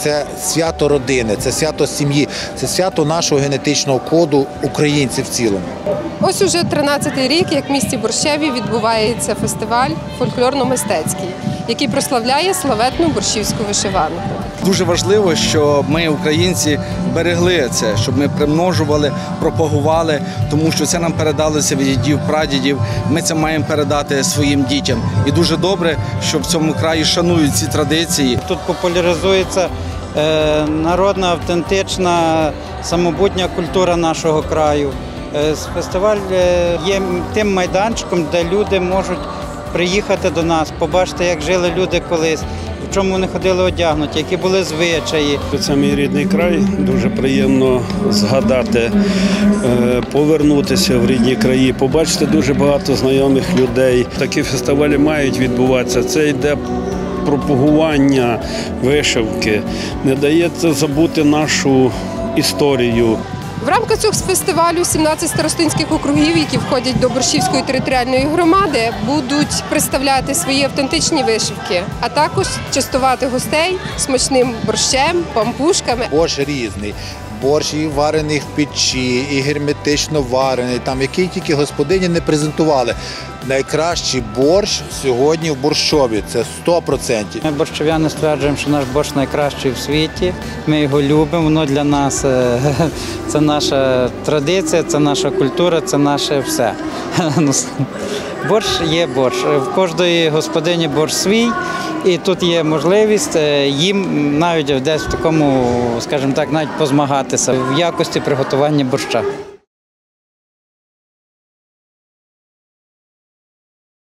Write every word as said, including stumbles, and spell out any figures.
це свято родини, це свято сім'ї, це свято нашого генетичного коду українців в цілому. Ось уже тринадцятий рік, як в місті Борщеві відбувається фестиваль фольклорно-мистецький, який прославляє славетну борщівську вишиванку. Дуже важливо, щоб ми, українці, берегли це, щоб ми примножували, пропагували, тому що це нам передалося від дідів, прадідів. Ми це маємо передати своїм дітям. І дуже добре, що в цьому краї шанують ці традиції. Тут популяризується народна, автентична, самобутня культура нашого краю. Фестиваль є тим майданчиком, де люди можуть приїхати до нас, побачити, як жили люди колись, в чому вони ходили одягнуті, які були звичаї. Це мій рідний край, дуже приємно згадати, повернутися в рідні краї, побачити дуже багато знайомих людей. Такі фестивалі мають відбуватися, це йде пропагування вишивки, не дається забути нашу історію. В рамках цього фестивалю сімнадцять старостинських округів, які входять до Борщівської територіальної громади, будуть представляти свої автентичні вишивки, а також частувати гостей смачним борщем, пампушками. Борщ різний. Борщ і варений в печі, і герметично варений, там, який тільки господині не презентували. Найкращий борщ сьогодні в Борщові – це сто відсотків. Ми борщов'яни стверджуємо, що наш борщ найкращий в світі, ми його любимо, воно для нас – це наша традиція, це наша культура, це наше все. Борщ є борщ, в кожної господині борщ свій, і тут є можливість їм навіть десь в такому, скажімо так, навіть позмагатися в якості приготування борща.